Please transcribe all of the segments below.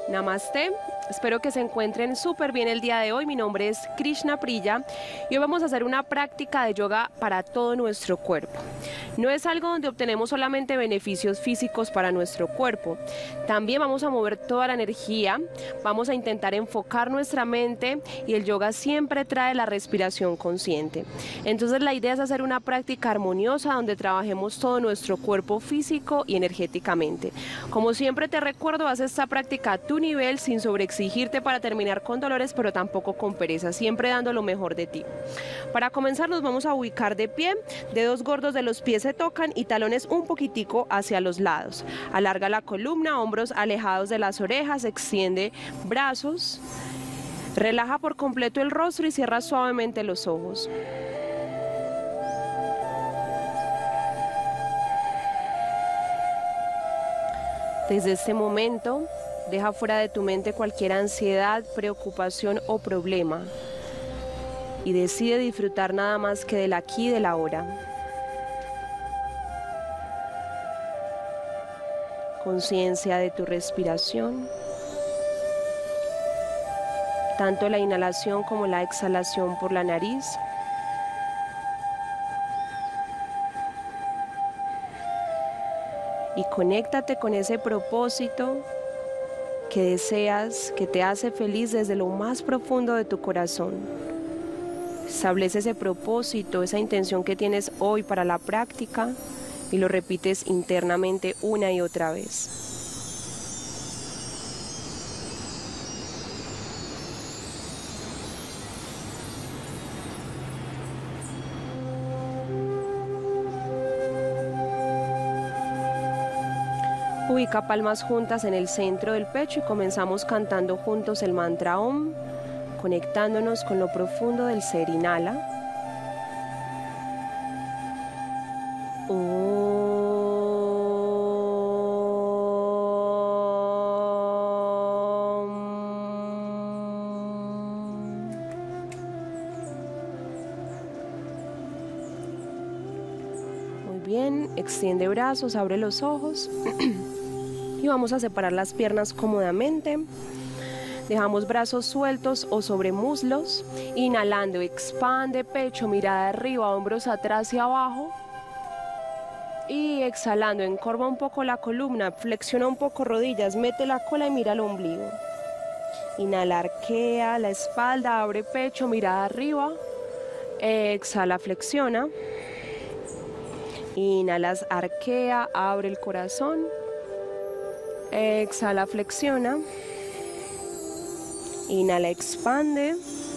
Namaste, espero que se encuentren súper bien el día de hoy. Mi nombre es Krishna Priya y hoy vamos a hacer una práctica de yoga para todo nuestro cuerpo. No es algo donde obtenemos solamente beneficios físicos para nuestro cuerpo, también vamos a mover toda la energía, vamos a intentar enfocar nuestra mente y el yoga siempre trae la respiración consciente. Entonces la idea es hacer una práctica armoniosa donde trabajemos todo nuestro cuerpo físico y energéticamente. Como siempre te recuerdo, haz esta práctica a tu nivel sin sobreexigirte para terminar con dolores, pero tampoco con pereza, siempre dando lo mejor de ti. Para comenzar nos vamos a ubicar de pie, dedos gordos de los pies se tocan y talones un poquitico hacia los lados. Alarga la columna, hombros alejados de las orejas, extiende brazos, relaja por completo el rostro y cierra suavemente los ojos. Desde este momento, deja fuera de tu mente cualquier ansiedad, preocupación o problema y decide disfrutar nada más que del aquí y del ahora. Conciencia de tu respiración, tanto la inhalación como la exhalación por la nariz. Y conéctate con ese propósito que deseas, que te hace feliz desde lo más profundo de tu corazón. Establece ese propósito, esa intención que tienes hoy para la práctica y lo repites internamente una y otra vez. Ubica palmas juntas en el centro del pecho y comenzamos cantando juntos el mantra Om, conectándonos con lo profundo del ser. Inhala. Om. Muy bien, extiende brazos, abre los ojos. Y vamos a separar las piernas cómodamente. Dejamos brazos sueltos o sobre muslos. Inhalando, expande pecho, mirada arriba, hombros atrás y abajo. Y exhalando, encorva un poco la columna, flexiona un poco rodillas, mete la cola y mira el ombligo. Inhala, arquea la espalda, abre pecho, mirada arriba. Exhala, flexiona. Inhalas, arquea, abre el corazón. Exhala, flexiona. Inhala, expande.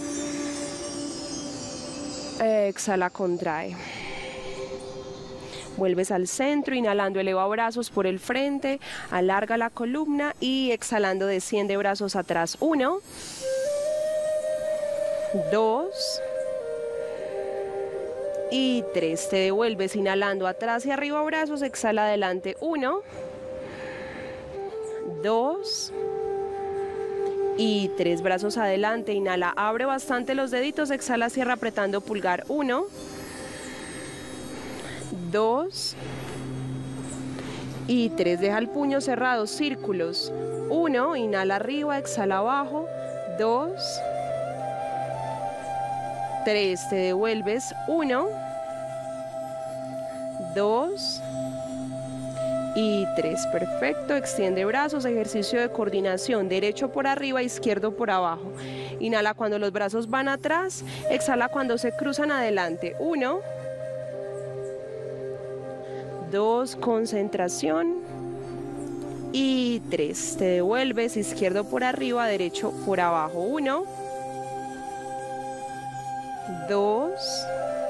Exhala, contrae. Vuelves al centro, inhalando eleva brazos por el frente, alarga la columna y exhalando desciende brazos atrás. 1, 2 y 3. Te devuelves inhalando atrás y arriba brazos, exhala adelante. 1, 2 y 3, brazos adelante, inhala, abre bastante los deditos, exhala, cierra apretando pulgar. 1, 2 y 3, deja el puño cerrado, círculos. 1, inhala arriba, exhala abajo. 2, 3, te devuelves. 1, 2 y 3, perfecto, extiende brazos, ejercicio de coordinación, derecho por arriba, izquierdo por abajo. Inhala cuando los brazos van atrás, exhala cuando se cruzan adelante. 1, 2, concentración. Y 3, te devuelves, izquierdo por arriba, derecho por abajo. 1, 2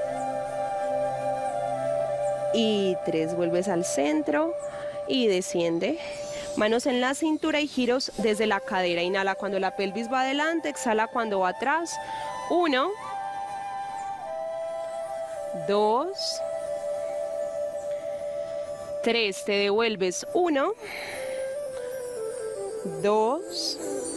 y 3, vuelves al centro y desciende. Manos en la cintura y giros desde la cadera. Inhala cuando la pelvis va adelante, exhala cuando va atrás. 1, 2, 3, te devuelves. 1, 2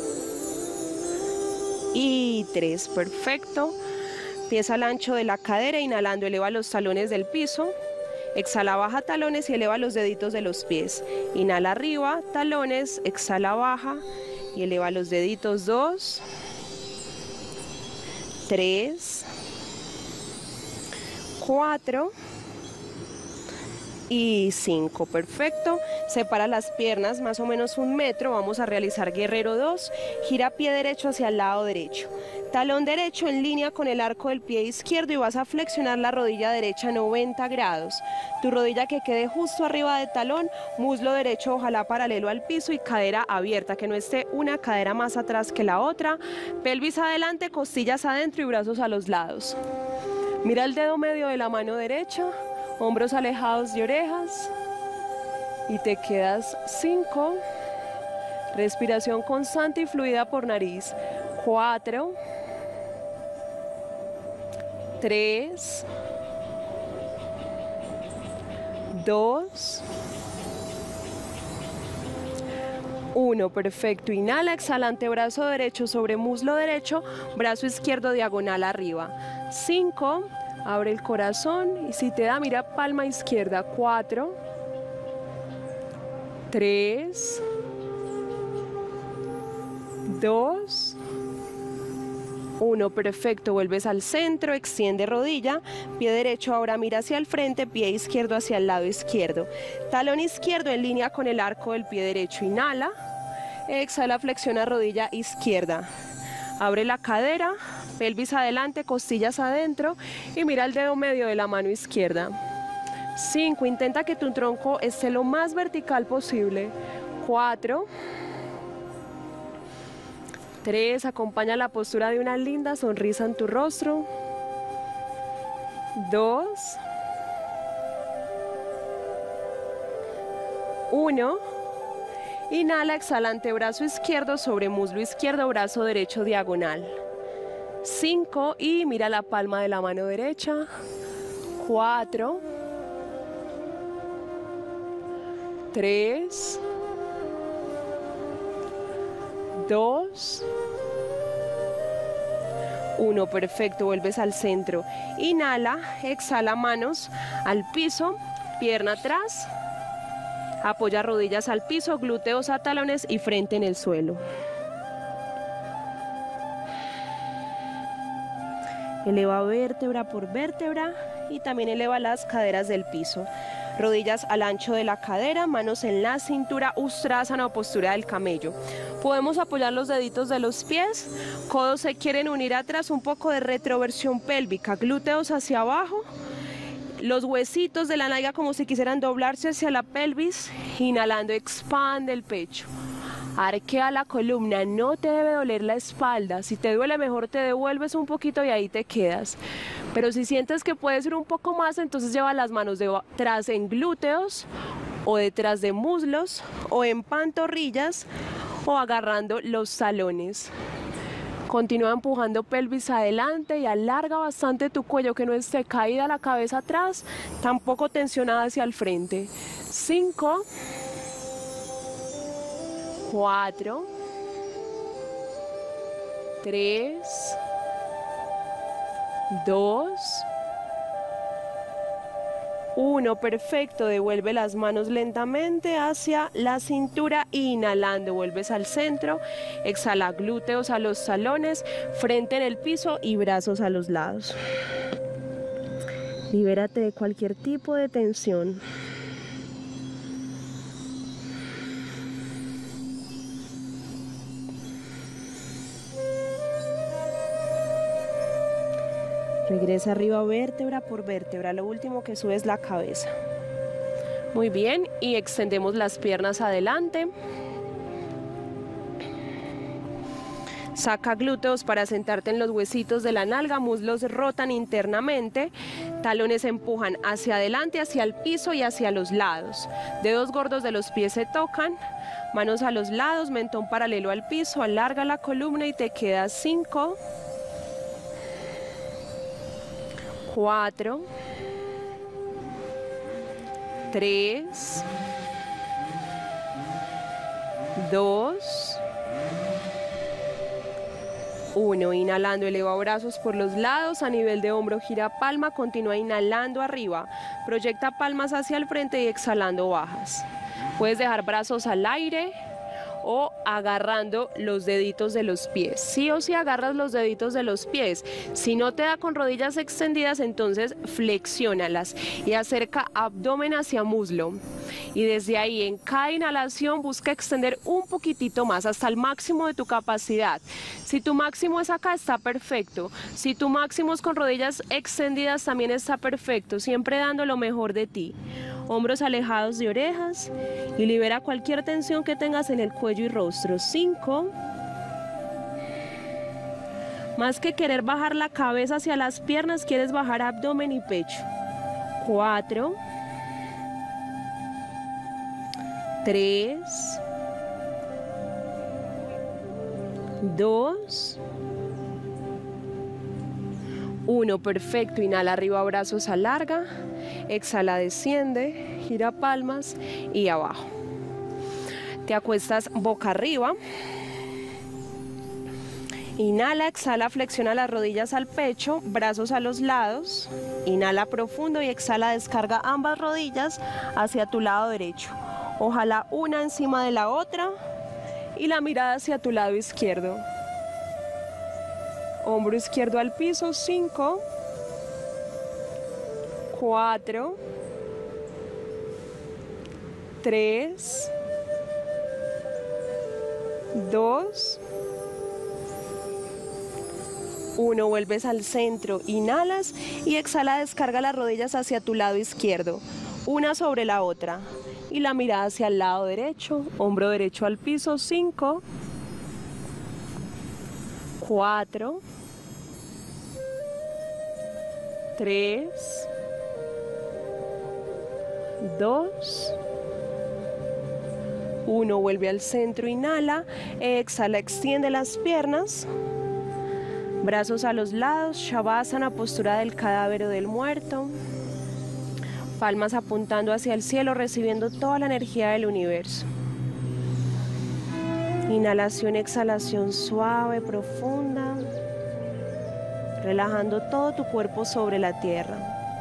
y 3, perfecto. Pies al ancho de la cadera, inhalando eleva los talones del piso. Exhala, baja talones y eleva los deditos de los pies. Inhala arriba, talones, exhala, baja Y eleva los deditos, 2, 3, 4 y 5, perfecto. Separa las piernas más o menos 1 metro, vamos a realizar guerrero 2, gira pie derecho hacia el lado derecho, talón derecho en línea con el arco del pie izquierdo y vas a flexionar la rodilla derecha 90 grados, tu rodilla que quede justo arriba del talón, muslo derecho ojalá paralelo al piso y cadera abierta, que no esté una cadera más atrás que la otra, pelvis adelante, costillas adentro y brazos a los lados. Mira el dedo medio de la mano derecha, hombros alejados de orejas y te quedas 5, respiración constante y fluida por nariz, 4, 3, 2, 1, perfecto. Inhala, exhala, antebrazo derecho sobre muslo derecho, brazo izquierdo diagonal arriba. 5, abre el corazón y si te da, mira palma izquierda. 4, 3, 2, 1, perfecto. Vuelves al centro, extiende rodilla, pie derecho ahora mira hacia el frente, pie izquierdo hacia el lado izquierdo. Talón izquierdo en línea con el arco del pie derecho. Inhala, exhala, flexiona rodilla izquierda. Abre la cadera, pelvis adelante, costillas adentro y mira el dedo medio de la mano izquierda. 5, intenta que tu tronco esté lo más vertical posible. 4, 3, acompaña la postura de una linda sonrisa en tu rostro. 2, 1. Inhala, exhala, antebrazo izquierdo sobre muslo izquierdo, brazo derecho diagonal. 5 y mira la palma de la mano derecha. 4, 3, 2, 1, perfecto, vuelves al centro. Inhala, exhala, manos al piso, pierna atrás. Apoya rodillas al piso, glúteos a talones y frente en el suelo. Eleva vértebra por vértebra y también eleva las caderas del piso. Rodillas al ancho de la cadera, manos en la cintura, Ustrasana o postura del camello. Podemos apoyar los deditos de los pies, codos se quieren unir atrás, un poco de retroversión pélvica, glúteos hacia abajo. Los huesitos de la nalga como si quisieran doblarse hacia la pelvis, inhalando expande el pecho, arquea la columna, no te debe doler la espalda, si te duele mejor te devuelves un poquito y ahí te quedas, pero si sientes que puedes ir un poco más, entonces lleva las manos detrás en glúteos o detrás de muslos o en pantorrillas o agarrando los talones. Continúa empujando pelvis adelante y alarga bastante tu cuello, que no esté caída la cabeza atrás, tampoco tensionada hacia el frente. 5, 4, 3, 2, 1, perfecto, devuelve las manos lentamente hacia la cintura, inhalando, vuelves al centro, exhala, glúteos a los talones, frente en el piso y brazos a los lados. Libérate de cualquier tipo de tensión. Regresa arriba vértebra por vértebra, lo último que sube es la cabeza. Muy bien, y extendemos las piernas adelante. Saca glúteos para sentarte en los huesitos de la nalga, muslos rotan internamente, talones empujan hacia adelante, hacia el piso y hacia los lados. Dedos gordos de los pies se tocan, manos a los lados, mentón paralelo al piso, alarga la columna y te quedas 5, 4, 3, 2, 1. Inhalando, eleva brazos por los lados, a nivel de hombro gira palma, continúa inhalando arriba, proyecta palmas hacia el frente y exhalando bajas. Puedes dejar brazos al aire o agarrando los deditos de los pies. Sí o sí agarras los deditos de los pies. Si no te da con rodillas extendidas, entonces flexiónalas y acerca abdomen hacia muslo. Y desde ahí, en cada inhalación, busca extender un poquitito más, hasta el máximo de tu capacidad. Si tu máximo es acá, está perfecto. Si tu máximo es con rodillas extendidas, también está perfecto. Siempre dando lo mejor de ti. Hombros alejados de orejas y libera cualquier tensión que tengas en el cuello y rostro. 5. Más que querer bajar la cabeza hacia las piernas, quieres bajar abdomen y pecho. 4. 3. 2. 1, perfecto. Inhala arriba, brazos alarga. Exhala, desciende, gira palmas y abajo. Te acuestas boca arriba. Inhala, exhala, flexiona las rodillas al pecho, brazos a los lados. Inhala profundo y exhala, descarga ambas rodillas hacia tu lado derecho. Ojalá una encima de la otra y la mirada hacia tu lado izquierdo. Hombro izquierdo al piso, 5, 4, 3, 2, 1. Vuelves al centro, inhalas y exhala, descarga las rodillas hacia tu lado izquierdo, una sobre la otra. Y la mirada hacia el lado derecho, hombro derecho al piso, 5, 4, 3, 2, 1. Vuelve al centro, inhala, exhala, extiende las piernas, brazos a los lados, Shavasana, postura del cadáver o del muerto. Palmas apuntando hacia el cielo, recibiendo toda la energía del universo. Inhalación, exhalación suave, profunda, relajando todo tu cuerpo sobre la tierra.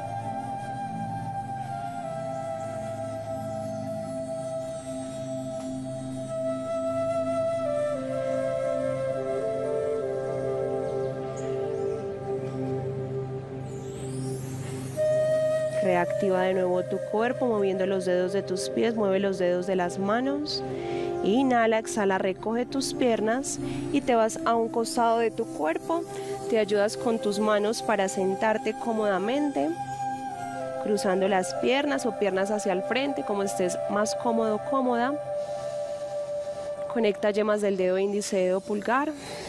Reactiva de nuevo tu cuerpo, moviendo los dedos de tus pies, mueve los dedos de las manos. Inhala, exhala, recoge tus piernas y te vas a un costado de tu cuerpo. Te ayudas con tus manos para sentarte cómodamente, cruzando las piernas o piernas hacia el frente, como estés más cómodo o cómoda. Conecta yemas del dedo índice, dedo pulgar.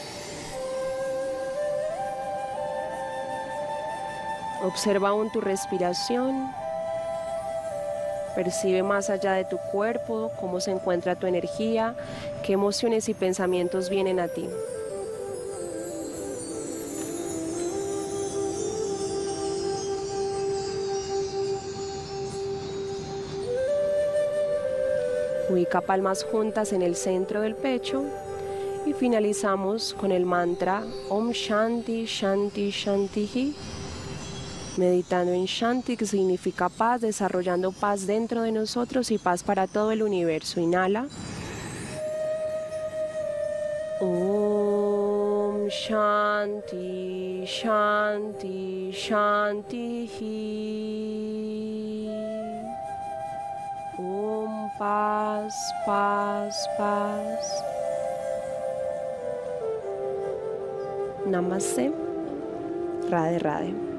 Observa aún tu respiración. Percibe más allá de tu cuerpo cómo se encuentra tu energía, qué emociones y pensamientos vienen a ti. Ubica palmas juntas en el centro del pecho y finalizamos con el mantra Om Shanti Shanti Shanti, meditando en Shanti, que significa paz, desarrollando paz dentro de nosotros y paz para todo el universo. Inhala. Om Shanti Shanti Shanti. Om paz, paz, paz. Namaste. Radhe Radhe.